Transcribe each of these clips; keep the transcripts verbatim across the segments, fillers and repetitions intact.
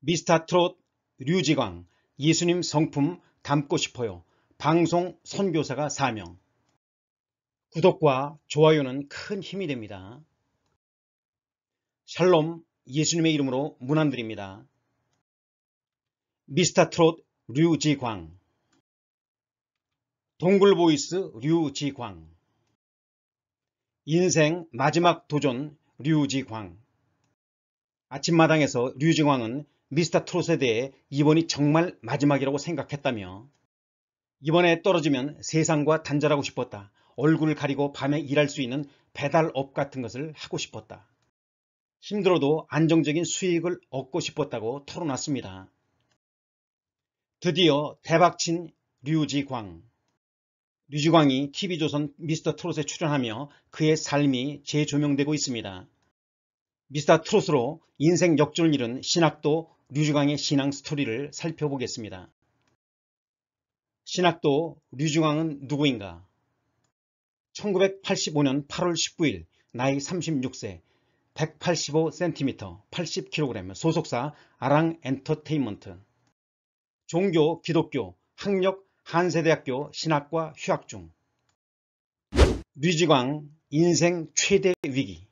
미스터트롯 류지광 예수님 성품 담고 싶어요. 방송 선교사가 사명. 구독과 좋아요는 큰 힘이 됩니다. 샬롬, 예수님의 이름으로 문안드립니다. 미스터트롯 류지광. 동굴보이스 류지광. 인생 마지막 도전 류지광. 아침마당에서 류지광은 미스터트롯에 대해 이번이 정말 마지막이라고 생각했다며, 이번에 떨어지면 세상과 단절하고 싶었다. 얼굴을 가리고 밤에 일할 수 있는 배달업 같은 것을 하고 싶었다. 힘들어도 안정적인 수익을 얻고 싶었다고 털어놨습니다. 드디어 대박친 류지광. 류지광이 티비조선 미스터트롯에 출연하며 그의 삶이 재조명되고 있습니다. 미스터트롯으로 인생 역전을 이룬 신학도 류지광의 신앙 스토리를 살펴보겠습니다. 신학도 류지광은 누구인가? 천구백팔십오년 팔월 십구일 나이 삼십육 세, 백팔십오 센티미터, 팔십 킬로그램, 소속사 아랑 엔터테인먼트. 종교 기독교, 학력 한세대학교 신학과 휴학 중. 류지광 인생 최대 위기.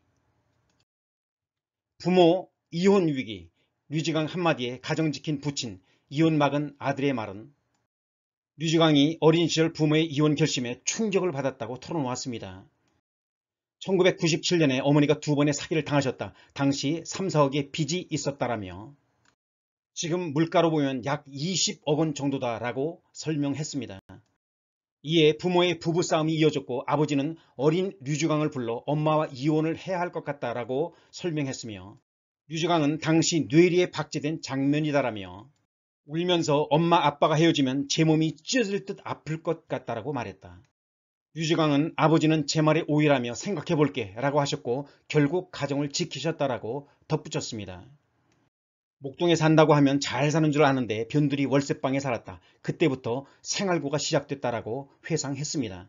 부모 이혼 위기. 류지광 한마디에 가정 지킨 부친, 이혼 막은 아들의 말은? 류지광이 어린 시절 부모의 이혼 결심에 충격을 받았다고 털어놓았습니다. 천구백구십칠년에 어머니가 두 번의 사기를 당하셨다. 당시 삼, 사억의 빚이 있었다라며, 지금 물가로 보면 약 이십억 원 정도다라고 설명했습니다. 이에 부모의 부부싸움이 이어졌고 아버지는 어린 류지광을 불러 엄마와 이혼을 해야 할 것 같다라고 설명했으며, 류지광은 당시 뇌리에 박제된 장면이다라며 울면서 엄마 아빠가 헤어지면 제 몸이 찢어질 듯 아플 것 같다라고 말했다. 류지광은 아버지는 제 말에 오해라며 생각해볼게 라고 하셨고 결국 가정을 지키셨다라고 덧붙였습니다. 목동에 산다고 하면 잘 사는 줄 아는데 변두리 월세방에 살았다. 그때부터 생활고가 시작됐다라고 회상했습니다.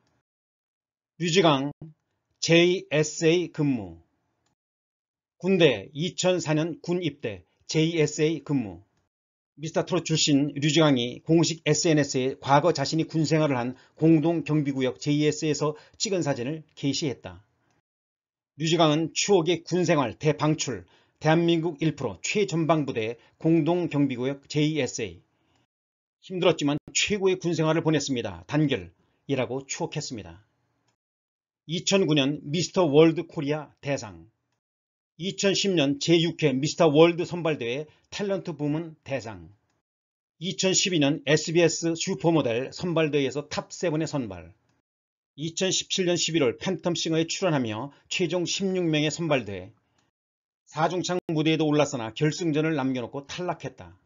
류지광 제이에스에이 근무. 군대 이천사년 군 입대, 제이에스에이 근무. 미스터트롯 출신 류지광이 공식 에스엔에스에 과거 자신이 군생활을 한 공동경비구역 제이에스에이에서 찍은 사진을 게시했다. 류지광은 추억의 군생활 대방출, 대한민국 일 퍼센트 최전방부대 공동경비구역 제이에스에이. 힘들었지만 최고의 군생활을 보냈습니다. 단결이라고 추억했습니다. 이천구년 미스터 월드 코리아 대상. 이천십년 제육 회 미스터 월드 선발대회 탤런트 부문 대상. 이천십이년 에스비에스 슈퍼모델 선발대회에서 탑세븐에 선발. 이천십칠년 십일월 팬텀싱어에 출연하며 최종 십육 명의 선발대회. 사중창 무대에도 올랐으나 결승전을 남겨놓고 탈락했다.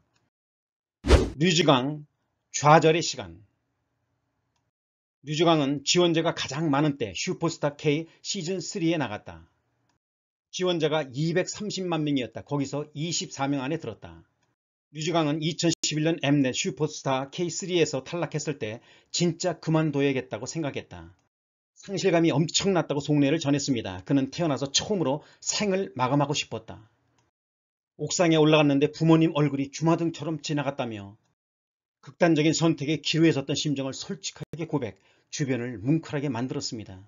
류지광 좌절의 시간. 류지광은 지원자가 가장 많은 때 슈퍼스타 K 시즌삼에 나갔다. 지원자가 이백삼십만 명이었다. 거기서 이십사 명 안에 들었다. 류지광은 이천십일년 엠넷 슈퍼스타 케이쓰리에서 탈락했을 때 진짜 그만둬야겠다고 생각했다. 상실감이 엄청났다고 속내를 전했습니다. 그는 태어나서 처음으로 생을 마감하고 싶었다. 옥상에 올라갔는데 부모님 얼굴이 주마등처럼 지나갔다며 극단적인 선택에 기로에 섰던 심정을 솔직하게 고백, 주변을 뭉클하게 만들었습니다.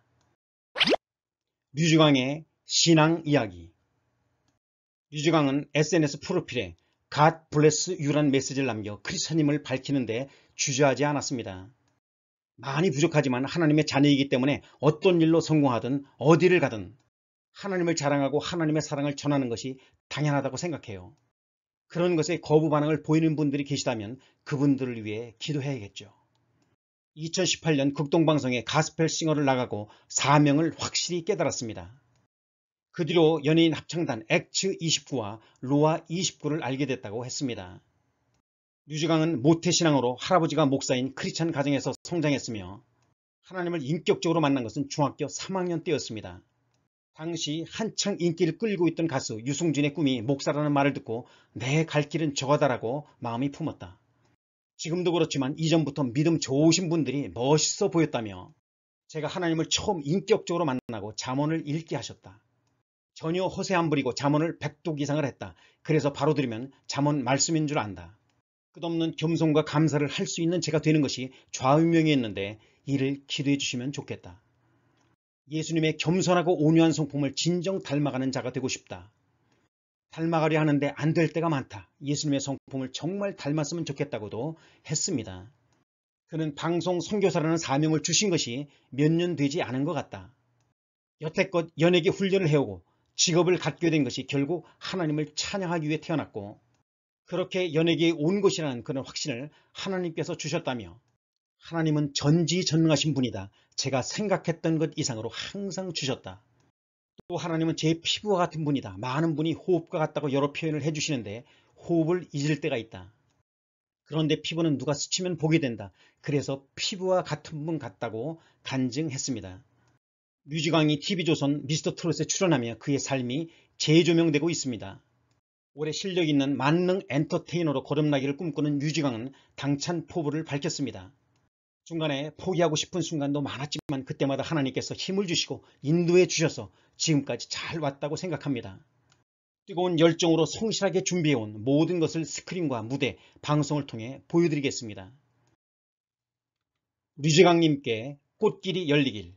류지광의 신앙 이야기. 류지광은 에스엔에스 프로필에 God bless you란 메시지를 남겨 크리스천임을 밝히는데 주저하지 않았습니다. 많이 부족하지만 하나님의 자녀이기 때문에 어떤 일로 성공하든 어디를 가든 하나님을 자랑하고 하나님의 사랑을 전하는 것이 당연하다고 생각해요. 그런 것에 거부 반응을 보이는 분들이 계시다면 그분들을 위해 기도해야겠죠. 이천십팔년 극동방송에 가스펠 싱어를 나가고 사명을 확실히 깨달았습니다. 그 뒤로 연예인 합창단 엑츠 이십구와 로아 이십구를 알게 됐다고 했습니다. 류지광은 모태신앙으로 할아버지가 목사인 크리스찬 가정에서 성장했으며 하나님을 인격적으로 만난 것은 중학교 삼 학년 때였습니다. 당시 한창 인기를 끌고 있던 가수 유승준의 꿈이 목사라는 말을 듣고 내 갈 길은 저거다라고 마음이 품었다. 지금도 그렇지만 이전부터 믿음 좋으신 분들이 멋있어 보였다며 제가 하나님을 처음 인격적으로 만나고 잠언을 읽게 하셨다. 전혀 허세 안 부리고 잠언을 백독 이상을 했다. 그래서 바로 들으면 잠언 말씀인 줄 안다. 끝없는 겸손과 감사를 할 수 있는 제가 되는 것이 좌우명이었는데 이를 기도해 주시면 좋겠다. 예수님의 겸손하고 온유한 성품을 진정 닮아가는 자가 되고 싶다. 닮아가려 하는데 안 될 때가 많다. 예수님의 성품을 정말 닮았으면 좋겠다고도 했습니다. 그는 방송 선교사라는 사명을 주신 것이 몇 년 되지 않은 것 같다. 여태껏 연예계 훈련을 해오고 직업을 갖게 된 것이 결국 하나님을 찬양하기 위해 태어났고 그렇게 연예계에 온 것이라는 그런 확신을 하나님께서 주셨다며 하나님은 전지전능하신 분이다. 제가 생각했던 것 이상으로 항상 주셨다. 또 하나님은 제 피부와 같은 분이다. 많은 분이 호흡과 같다고 여러 표현을 해주시는데 호흡을 잊을 때가 있다. 그런데 피부는 누가 스치면 보게 된다. 그래서 피부와 같은 분 같다고 간증했습니다. 류지광이 티비조선 미스터트롯에 출연하며 그의 삶이 재조명되고 있습니다. 올해 실력 있는 만능 엔터테이너로 거듭나기를 꿈꾸는 류지광은 당찬 포부를 밝혔습니다. 중간에 포기하고 싶은 순간도 많았지만 그때마다 하나님께서 힘을 주시고 인도해 주셔서 지금까지 잘 왔다고 생각합니다. 뜨거운 열정으로 성실하게 준비해온 모든 것을 스크린과 무대, 방송을 통해 보여드리겠습니다. 류지광님께 꽃길이 열리길.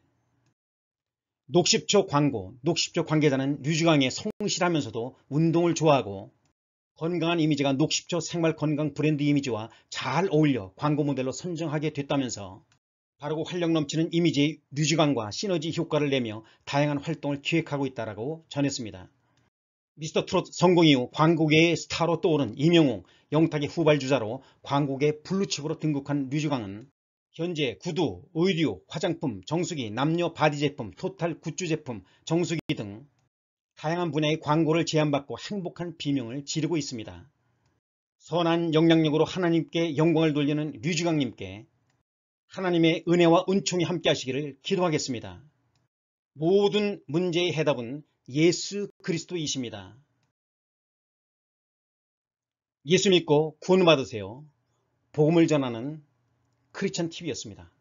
녹십초 광고, 녹십초 관계자는 류지광의 성실하면서도 운동을 좋아하고 건강한 이미지가 녹십초 생활 건강 브랜드 이미지와 잘 어울려 광고 모델로 선정하게 됐다면서 바르고 활력 넘치는 이미지의 류지광과 시너지 효과를 내며 다양한 활동을 기획하고 있다고 전했습니다. 미스터트롯 성공 이후 광고계의 스타로 떠오른 임영웅, 영탁의 후발주자로 광고계 블루칩으로 등극한 류지광은 현재 구두, 의류, 화장품, 정수기, 남녀 바디 제품, 토탈 굿즈 제품, 정수기 등 다양한 분야의 광고를 제안받고 행복한 비명을 지르고 있습니다. 선한 영향력으로 하나님께 영광을 돌리는 류지광님께 하나님의 은혜와 은총이 함께 하시기를 기도하겠습니다. 모든 문제의 해답은 예수 그리스도이십니다. 예수 믿고 구원받으세요. 복음을 전하는 크리스찬 티비였습니다.